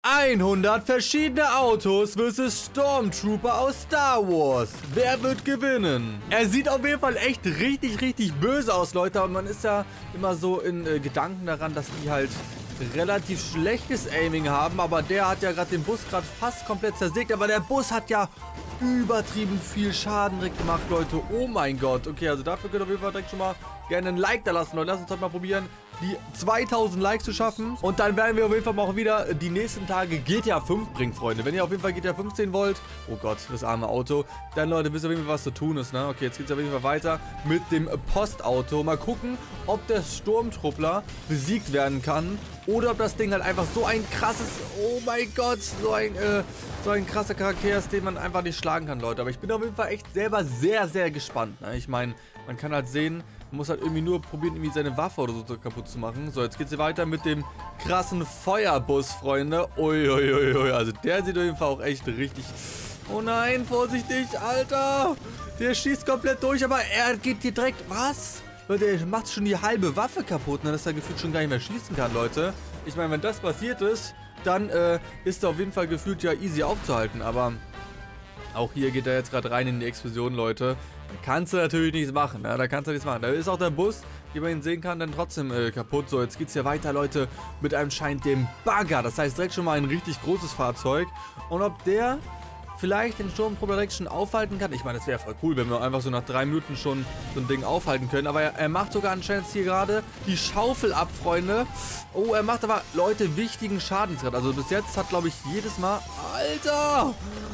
100 verschiedene Autos versus Stormtrooper aus Star Wars. Wer wird gewinnen? Er sieht auf jeden Fall echt richtig böse aus, Leute. Aber man ist ja immer so in Gedanken daran, dass die halt relativ schlechtes Aiming haben. Aber der hat ja gerade den Bus gerade fast komplett zersägt. Aber der Bus hat ja übertrieben viel Schaden direkt gemacht, Leute. Oh mein Gott. Okay, also dafür könnt ihr auf jeden Fall direkt schon mal gerne ein Like da lassen, Leute. Lasst uns heute mal probieren, die 2000 Likes zu schaffen. Und dann werden wir auf jeden Fall auch wieder die nächsten Tage GTA 5 bringen, Freunde. Wenn ihr auf jeden Fall GTA 5 sehen wollt, oh Gott, das arme Auto, dann, Leute, wisst ihr auf jeden Fall, was zu tun ist, ne? Okay, jetzt geht es auf jeden Fall weiter mit dem Postauto. Mal gucken, ob der Sturmtruppler besiegt werden kann oder ob das Ding halt einfach so ein krasses, oh mein Gott, so ein krasser Charakter ist, den man einfach nicht schlagen kann, Leute. Aber ich bin auf jeden Fall echt selber sehr gespannt, ne? Ich meine, man kann halt sehen, man muss halt irgendwie nur probieren, irgendwie seine Waffe oder so kaputt zu machen. So, jetzt geht's hier weiter mit dem krassen Feuerbus, Freunde. Uiuiui, also der sieht auf jeden Fall auch echt richtig... Oh nein, vorsichtig, Alter. Der schießt komplett durch, aber er geht hier direkt... Was? Der macht schon die halbe Waffe kaputt, ne, dass er gefühlt schon gar nicht mehr schießen kann, Leute. Ich meine, wenn das passiert ist, dann ist er auf jeden Fall gefühlt ja easy aufzuhalten, aber... Auch hier geht er jetzt gerade rein in die Explosion, Leute. Da kannst du natürlich nichts machen, ne? Da kannst du nichts machen. Da ist auch der Bus, wie man ihn sehen kann, dann trotzdem kaputt. So, jetzt geht's hier weiter, Leute, mit anscheinend dem Bagger. Das heißt direkt schon mal ein richtig großes Fahrzeug. Und ob der vielleicht den Sturmtruppler direkt schon aufhalten kann. Ich meine, das wäre voll cool, wenn wir einfach so nach 3 Minuten schon so ein Ding aufhalten können. Aber er macht sogar anscheinend hier gerade die Schaufel ab, Freunde. Oh, er macht aber, Leute, wichtigen Schadensgrad. Also bis jetzt hat, glaube ich, jedes Mal... Alter!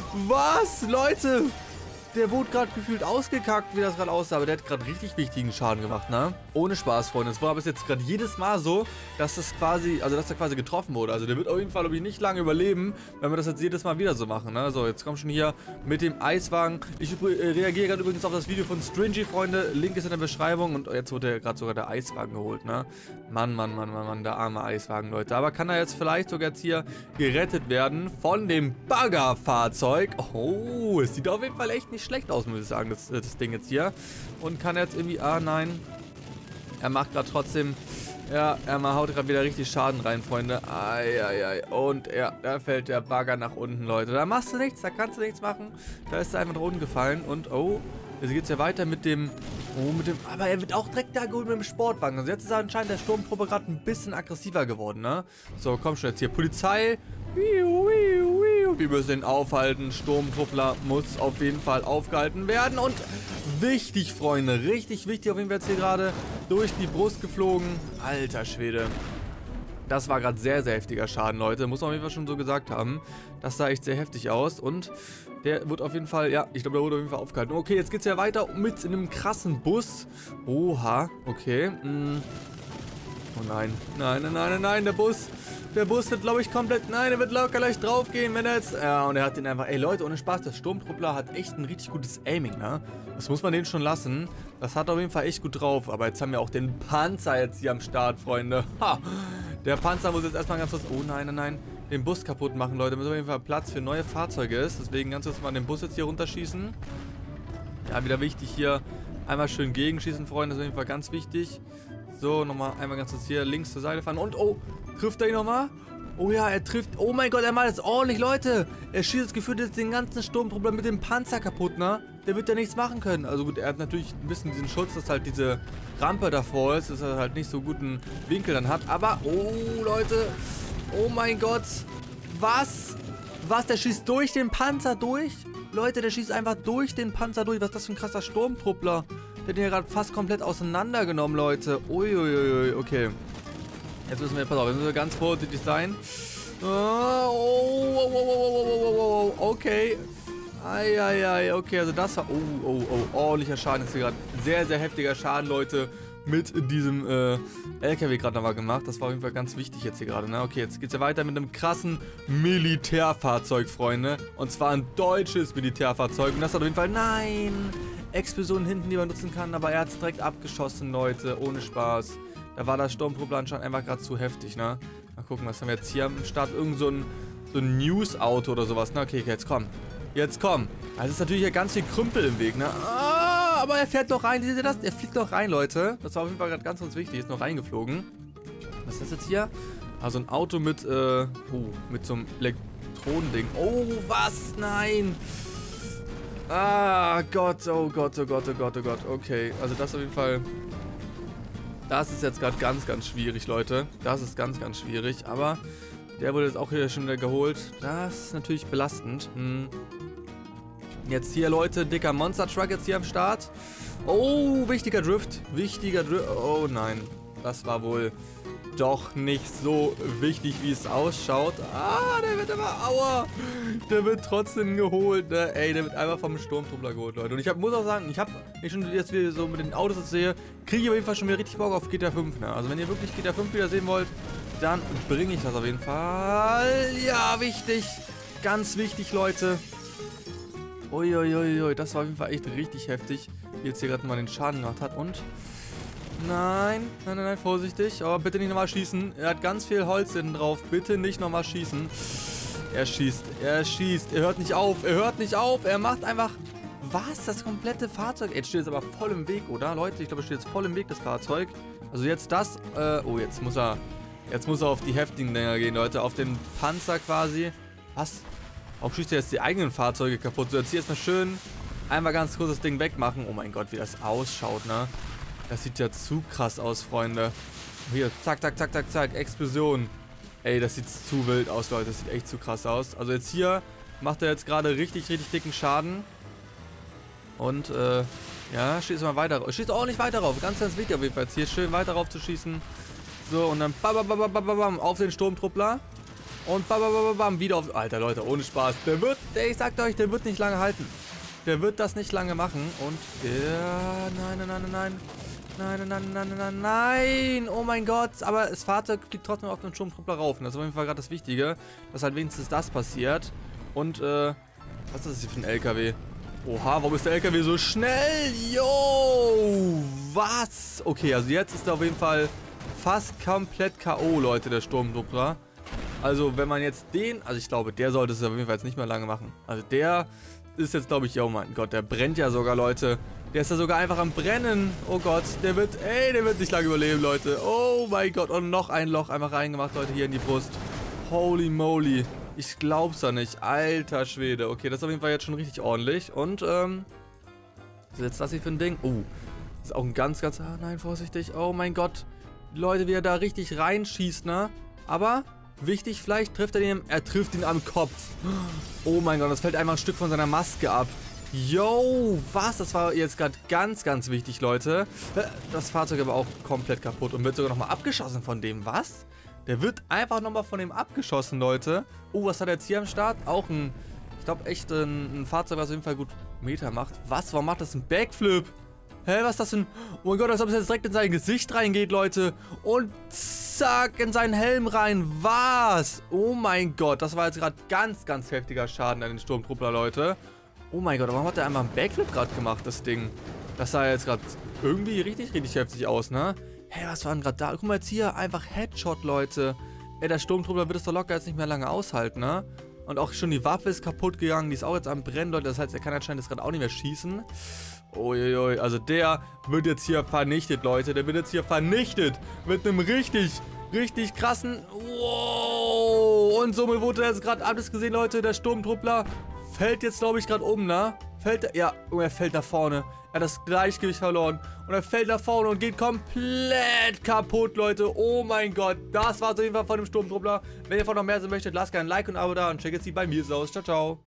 Was? Leute! Der wurde gerade gefühlt ausgekackt, wie das gerade aussah. Aber der hat gerade richtig wichtigen Schaden gemacht, ne? Ohne Spaß, Freunde. Es war bis jetzt gerade jedes Mal so, dass das quasi, also dass er quasi getroffen wurde. Also der wird auf jeden Fall, glaube ich, nicht lange überleben, wenn wir das jetzt jedes Mal wieder so machen, ne? So, jetzt kommt schon hier mit dem Eiswagen. Ich reagiere gerade übrigens auf das Video von Stringy, Freunde. Link ist in der Beschreibung. Und jetzt wurde gerade sogar der Eiswagen geholt, ne? Mann, der arme Eiswagen, Leute. Aber kann er jetzt vielleicht sogar jetzt hier gerettet werden von dem Baggerfahrzeug? Oh, es sieht auf jeden Fall echt nicht schlecht aus, muss ich sagen, das Ding jetzt hier. Und kann jetzt irgendwie... Ah, nein. Er macht gerade trotzdem... Ja, er haut gerade wieder richtig Schaden rein, Freunde. Eieiei. Und da fällt der Bagger nach unten, Leute. Da machst du nichts, da kannst du nichts machen. Da ist er einfach nach unten gefallen. Und, oh, jetzt geht's ja weiter mit dem... Oh, aber er wird auch direkt da geholt mit dem Sportwagen. Also jetzt ist anscheinend der Sturmtruppe gerade ein bisschen aggressiver geworden, ne? So, komm schon jetzt hier. Polizei... Wir müssen ihn aufhalten. Sturmtruppler muss auf jeden Fall aufgehalten werden. Und wichtig, Freunde. Richtig wichtig. Auf jeden Fall jetzt hier gerade durch die Brust geflogen. Alter Schwede. Das war gerade sehr heftiger Schaden, Leute. Muss man auf jeden Fall schon so gesagt haben. Das sah echt sehr heftig aus. Und der wird auf jeden Fall, ja, ich glaube, der wurde auf jeden Fall aufgehalten. Okay, jetzt geht es ja weiter mit einem krassen Bus. Oha, okay. Oh nein. Nein, der Bus. Der Bus wird, glaube ich, komplett... Nein, er wird locker leicht drauf gehen, wenn er jetzt... Ja, und er hat den einfach... Ey, Leute, ohne Spaß, der Sturmtruppler hat echt ein richtig gutes Aiming, ne? Das muss man den schon lassen. Das hat auf jeden Fall echt gut drauf. Aber jetzt haben wir auch den Panzer jetzt hier am Start, Freunde. Ha! Der Panzer muss jetzt erstmal ganz kurz... Oh, nein. Den Bus kaputt machen, Leute. Damit auf jeden Fall Platz für neue Fahrzeuge ist. Deswegen ganz kurz mal den Bus jetzt hier runterschießen. Ja, wieder wichtig hier. Einmal schön gegenschießen, Freunde. Das ist auf jeden Fall ganz wichtig. So, nochmal einmal ganz kurz hier links zur Seite fahren. Und, oh, trifft er ihn nochmal? Oh ja, er trifft. Oh mein Gott, er macht jetzt ordentlich, Leute. Er schießt das Gefühl jetzt den ganzen Sturmtruppler mit dem Panzer kaputt, ne? Der wird ja nichts machen können. Also gut, er hat natürlich ein bisschen diesen Schutz, dass halt diese Rampe davor ist, dass er halt nicht so guten Winkel dann hat. Aber, oh, Leute. Oh mein Gott. Was? Der schießt durch den Panzer durch? Leute, der schießt einfach durch den Panzer durch. Was ist das für ein krasser Sturmtruppler? Der hat den ja gerade fast komplett auseinandergenommen, Leute. Uiuiui, okay. Jetzt müssen wir, pass auf, jetzt müssen wir ganz vorsichtig sein. Okay. Eieiei, okay, also das war, ordentlicher Schaden ist hier gerade. Sehr heftiger Schaden, Leute, mit diesem LKW gerade nochmal gemacht. Das war auf jeden Fall ganz wichtig jetzt hier gerade, ne? Okay, jetzt geht's ja weiter mit einem krassen Militärfahrzeug, Freunde. Und zwar ein deutsches Militärfahrzeug. Und das hat auf jeden Fall, nein, Explosionen hinten, die man nutzen kann. Aber er hat es direkt abgeschossen, Leute, ohne Spaß. Da war das Sturmtruppler anscheinend einfach gerade zu heftig, ne? Mal gucken, was haben wir jetzt hier am Start? Irgend so ein News-Auto oder sowas, ne? Okay, jetzt komm. Jetzt komm. Also ist natürlich hier ganz viel Krümpel im Weg, ne? Ah, aber er fährt doch rein. Seht ihr das? Er fliegt doch rein, Leute. Das war auf jeden Fall gerade ganz wichtig. Ist noch reingeflogen. Was ist das jetzt hier? Also ein Auto mit so einem Elektronending. Oh, was? Nein! Ah, Gott, oh Gott, oh Gott, oh Gott, oh Gott. Okay, also das auf jeden Fall... Das ist jetzt gerade ganz, ganz schwierig, Leute. Das ist ganz, ganz schwierig. Aber der wurde jetzt auch hier schon wieder geholt. Das ist natürlich belastend. Jetzt hier, Leute, dicker Monster-Truck jetzt hier am Start. Oh, wichtiger Drift. Wichtiger Drift. Oh nein, das war wohl doch nicht so wichtig, wie es ausschaut. Ah, der wird aber, aua. Der wird trotzdem geholt, ne? Ey, der wird einfach vom Sturmtruppler geholt, Leute. Und ich muss auch sagen, wenn ich schon jetzt wieder so mit den Autos das sehe, kriege ich auf jeden Fall schon wieder richtig Bock auf GTA 5, ne? Also wenn ihr wirklich GTA 5 wieder sehen wollt, dann bringe ich das auf jeden Fall. Ja, wichtig. Ganz wichtig, Leute. Uiuiui, das war auf jeden Fall echt richtig heftig, wie jetzt hier gerade mal den Schaden gemacht hat. Und nein, nein, nein, nein, vorsichtig. Aber bitte nicht nochmal schießen. Er hat ganz viel Holz hinten drauf. Bitte nicht nochmal schießen. Er schießt, er schießt. Er hört nicht auf, er hört nicht auf. Er macht einfach... Was? Das komplette Fahrzeug? Jetzt steht es aber voll im Weg, oder? Leute, ich glaube, es steht jetzt voll im Weg, das Fahrzeug. Also jetzt das... oh, jetzt muss er auf die heftigen Dinger gehen, Leute. Auf den Panzer quasi. Was? Warum schießt er jetzt die eigenen Fahrzeuge kaputt? So, jetzt hier erstmal schön einmal ganz kurz das Ding wegmachen. Oh mein Gott, wie das ausschaut, ne? Das sieht ja zu krass aus, Freunde. Hier, zack, zack, zack, zack, zack, Explosion. Ey, das sieht zu wild aus, Leute. Das sieht echt zu krass aus. Also jetzt hier macht er jetzt gerade richtig, richtig dicken Schaden. Und, ja, schießt mal weiter rauf. Schießt auch nicht weiter rauf. Ganz, ganz wichtig auf jeden Fall. Jetzt hier schön weiter rauf zu schießen. So, und dann bam, bam, bam, bam, bam, bam, auf den Sturmtruppler. Und bam, bam, bam, bam, wieder auf... Alter, Leute, ohne Spaß. Ich sag euch, der wird nicht lange halten. Der wird das nicht lange machen. Und der... Nein, nein, nein, nein, nein. Nein, nein, nein, nein, nein, nein. Oh mein Gott. Aber das Fahrzeug fliegt trotzdem auf den Sturmtruppler rauf. Und das ist auf jeden Fall gerade das Wichtige, dass halt wenigstens das passiert. Und, was ist das hier für ein LKW? Oha, warum ist der LKW so schnell? Yo! Was? Okay, also jetzt ist er auf jeden Fall fast komplett K.O., Leute, der Sturmtruppler. Also, wenn man jetzt den... Also, ich glaube, der sollte es auf jeden Fall jetzt nicht mehr lange machen. Also, der ist jetzt, glaube ich... Oh mein Gott, der brennt ja sogar, Leute. Der ist ja sogar einfach am Brennen. Oh Gott, der wird... Ey, der wird nicht lange überleben, Leute. Oh mein Gott. Und noch ein Loch einfach reingemacht, Leute, hier in die Brust. Holy moly. Ich glaub's ja nicht. Alter Schwede. Okay, das ist auf jeden Fall jetzt schon richtig ordentlich. Und, was ist jetzt das hier für ein Ding? Oh, das ist auch ein ganz, ganz... Ah, nein, vorsichtig. Oh mein Gott. Leute, wie er da richtig reinschießt, ne? Aber... Wichtig, vielleicht trifft er trifft ihn am Kopf. Oh mein Gott, das fällt einfach ein Stück von seiner Maske ab. Yo, was? Das war jetzt gerade ganz, ganz wichtig, Leute. Das Fahrzeug aber auch komplett kaputt und wird sogar nochmal abgeschossen von dem. Was? Der wird einfach nochmal von dem abgeschossen, Leute. Oh, was hat er jetzt hier am Start? Auch ein, ich glaube echt ein Fahrzeug, was auf jeden Fall gut Meter macht. Was? Warum macht das einen Backflip? Hä, was ist das denn? Oh mein Gott, als ob es jetzt direkt in sein Gesicht reingeht, Leute. Und zack, in seinen Helm rein. Was? Oh mein Gott, das war jetzt gerade ganz, ganz heftiger Schaden an den Sturmtruppler, Leute. Oh mein Gott, warum hat der einmal einen Backflip gerade gemacht, das Ding? Das sah jetzt gerade irgendwie richtig, richtig heftig aus, ne? Hä, was war denn gerade da? Guck mal jetzt hier, einfach Headshot, Leute. Ey, der Sturmtruppler wird es doch locker jetzt nicht mehr lange aushalten, ne? Und auch schon die Waffe ist kaputt gegangen, die ist auch jetzt am Brennen, Leute. Das heißt, er kann anscheinend jetzt gerade auch nicht mehr schießen. Uiuiui, also der wird jetzt hier vernichtet, Leute. Der wird jetzt hier vernichtet mit einem richtig, richtig krassen... Wow! Und somit wurde jetzt gerade alles gesehen, Leute. Der Sturmtruppler fällt jetzt, glaube ich, gerade um, ne? Ja, er fällt nach vorne. Er hat das Gleichgewicht verloren. Und er fällt nach vorne und geht komplett kaputt, Leute. Oh mein Gott. Das war auf jeden Fall von dem Sturmtruppler. Wenn ihr davon noch mehr sehen möchtet, lasst gerne ein Like und ein Abo da und checkt jetzt die bei mir aus. Ciao, ciao.